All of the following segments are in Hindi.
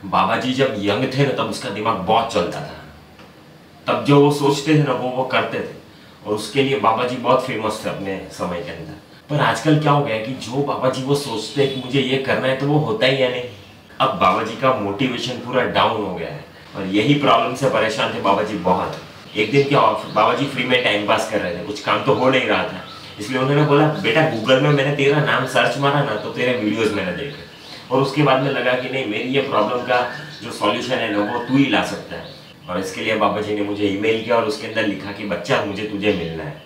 बाबा जी जब यंग थे ना तब उसका दिमाग बहुत चलता था। तब जो वो सोचते थे ना वो करते थे, और उसके लिए बाबा जी बहुत फेमस थे अपने समय के अंदर। पर आजकल क्या हो गया है कि जो बाबा जी वो सोचते हैं कि मुझे ये करना है तो वो होता ही है नहीं। अब बाबा जी का मोटिवेशन पूरा डाउन हो गया है, और यही प्रॉब्लम से परेशान थे बाबा जी बहुत। एक दिन क्या हुआ, बाबा जी फ्री में टाइम पास कर रहे थे, कुछ काम तो हो नहीं रहा था, इसलिए उन्होंने बोला बेटा गूगल में मैंने तेरा नाम सर्च मारा ना तो तेरे वीडियोस मैंने देखे, और उसके बाद में लगा कि नहीं, मेरी ये प्रॉब्लम का जो सॉल्यूशन है ना वो तू ही ला सकता है। और इसके लिए बाबा जी ने मुझे ईमेल किया और उसके अंदर लिखा कि बच्चा मुझे तुझे मिलना है,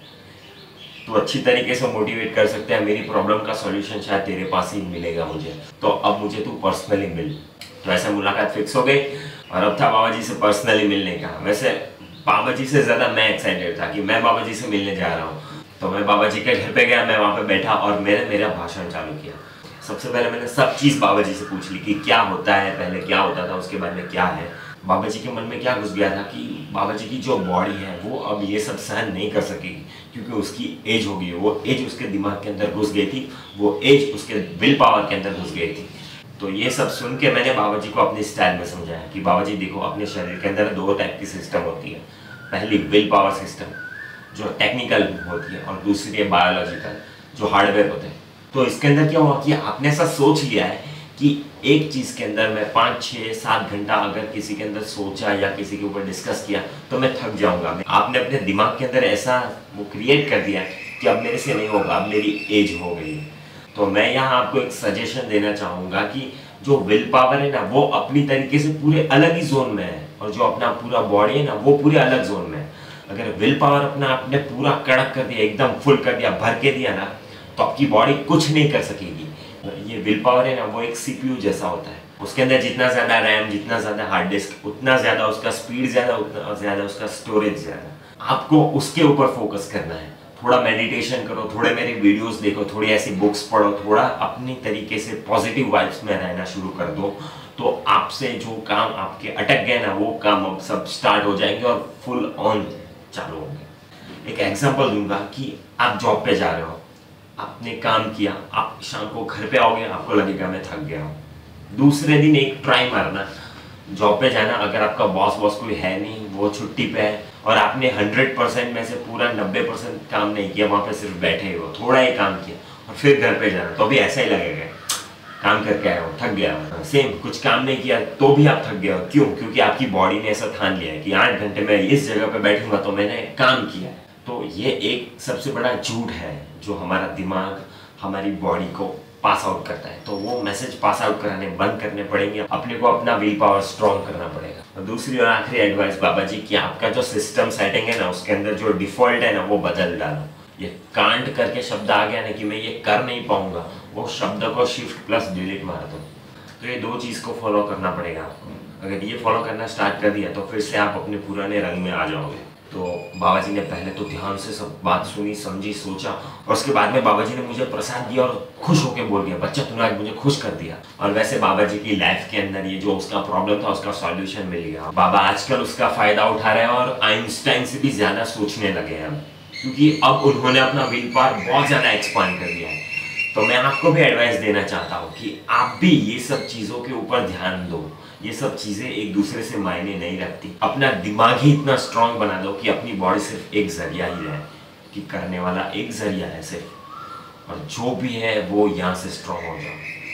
तो अच्छी तरीके से मोटिवेट कर सकते हैं, मेरी प्रॉब्लम का सॉल्यूशन शायद तेरे पास ही मिलेगा मुझे, तो अब मुझे तू पर्सनली मिल। तो ऐसे मुलाकात फिक्स हो गई, और अब था बाबा जी से पर्सनली मिलने का। वैसे बाबा जी से ज़्यादा मैं एक्साइटेड था कि मैं बाबा जी से मिलने जा रहा हूँ। तो मैं बाबा जी के घर पे गया, मैं वहाँ पे बैठा और मेरा भाषण चालू किया। सबसे पहले मैंने सब चीज़ बाबा जी से पूछ ली कि क्या होता है, पहले क्या होता था, उसके बाद में क्या है। बाबा जी के मन में क्या घुस गया था कि बाबा जी की जो बॉडी है वो अब ये सब सहन नहीं कर सकेगी, क्योंकि उसकी एज हो गई है। वो एज उसके दिमाग के अंदर घुस गई थी, वो एज उसके विल पावर के अंदर घुस गई थी। तो ये सब सुन के मैंने बाबा जी को अपने स्टाइल में समझाया कि बाबा जी देखो, अपने शरीर के अंदर दो टाइप की सिस्टम होती है। पहली विल पावर सिस्टम जो टेक्निकल होती है, और दूसरी है बायोलॉजिकल जो हार्डवेयर होते हैं। तो इसके अंदर क्या हुआ कि आपने ऐसा सोच लिया है कि एक चीज़ के अंदर मैं 5, 6, 7 घंटा अगर किसी के अंदर सोचा या किसी के ऊपर डिस्कस किया तो मैं थक जाऊंगा। आपने अपने दिमाग के अंदर ऐसा वो क्रिएट कर दिया कि अब मेरे से नहीं होगा, अब मेरी एज हो गई है। तो मैं यहाँ आपको एक सजेशन देना चाहूँगा कि जो विल पावर है ना वो अपनी तरीके से पूरे अलग ही जोन में है, और जो अपना पूरा बॉडी है ना वो पूरे अलग जोन में है। अगर विल पावर अपना आपने पूरा कड़क कर दिया, एकदम फुल कर दिया, भर के दिया ना, तो आपकी बॉडी कुछ नहीं कर सकेगी। ये विल पावर है ना वो एक सीपीयू जैसा होता है, उसके अंदर जितना ज़्यादा रैम, जितना ज़्यादा हार्ड डिस्क, उतना ज़्यादा उसका स्पीड ज़्यादा, उतना ज़्यादा उसका स्टोरेज ज़्यादा। आपको उसके ऊपर फोकस करना है। थोड़ा मेडिटेशन करो, थोड़े मेरे वीडियोस देखो, थोड़ी ऐसी बुक्स पढ़ो, थोड़ा अपनी तरीके से पॉजिटिव वाइब्स में रहना शुरू कर दो, तो आपसे जो काम आपके अटक गए ना वो काम अब सब स्टार्ट हो जाएंगे और फुल ऑन चालू होंगे। एक एग्जांपल दूंगा कि आप जॉब पे जा रहे हो, आपने काम किया, आप शाम को घर पे आओगे, आपको लगेगा मैं थक गया हूँ। दूसरे दिन एक ट्राई मारना, जॉब पे जाना, अगर आपका बॉस कोई है नहीं, वो छुट्टी पे है, और आपने 100% में से पूरा 90% काम नहीं किया, वहाँ पे सिर्फ बैठे हो, थोड़ा ही काम किया, और फिर घर पे जाना, तो भी ऐसा ही लगेगा काम करके आया हो, थक गया हो। सेम, कुछ काम नहीं किया तो भी आप थक गए हो। क्यों? क्योंकि आपकी बॉडी ने ऐसा ठान लिया है कि 8 घंटे में इस जगह पे बैठूंगा तो मैंने काम किया। तो ये एक सबसे बड़ा झूठ है जो हमारा दिमाग हमारी बॉडी को पास आउट करता है। तो वो मैसेज पास आउट कराने बंद करने पड़ेंगे, अपने को अपना विल पावर स्ट्रॉन्ग करना पड़ेगा। और दूसरी और आखिरी एडवाइस बाबा जी की, आपका जो सिस्टम सेटिंग है ना उसके अंदर जो डिफॉल्ट है ना वो बदल डालो। ये कांट करके शब्द आ गया ना कि मैं ये कर नहीं पाऊंगा, वो शब्द को शिफ्ट प्लस डिलीट मार दो। तो ये दो चीज़ को फॉलो करना पड़ेगा आपको। अगर ये फॉलो करना स्टार्ट कर दिया तो फिर से आप अपने पुराने रंग में आ जाओगे। तो बाबा जी ने पहले तो ध्यान से सब बात सुनी, समझी, सोचा, और उसके बाद में बाबा जी ने मुझे प्रसाद दिया और खुश होकर बोल दिया, बच्चा तूने आज मुझे खुश कर दिया। और वैसे बाबा जी की लाइफ के अंदर ये जो उसका प्रॉब्लम था उसका सॉल्यूशन मिल गया। बाबा आजकल उसका फायदा उठा रहे हैं और आइंस्टाइन से भी ज्यादा सोचने लगे हैं, क्योंकि अब उन्होंने अपना विल पावर बहुत ज्यादा एक्सपांड कर दिया है। तो मैं आपको भी एडवाइस देना चाहता हूँ कि आप भी ये सब चीज़ों के ऊपर ध्यान दो। ये सब चीज़ें एक दूसरे से मायने नहीं रखती। अपना दिमाग ही इतना स्ट्रांग बना दो कि अपनी बॉडी सिर्फ एक जरिया ही रहे, कि करने वाला एक जरिया है सिर्फ, और जो भी है वो यहाँ से स्ट्रांग हो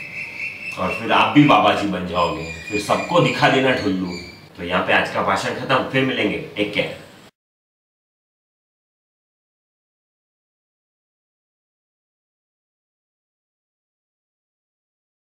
जाओ, और फिर आप भी बाबा जी बन जाओगे, फिर सबको दिखा देना ठुल्लू। तो यहाँ पे आज का भाषण खत्म, फिर मिलेंगे, टेक केयर।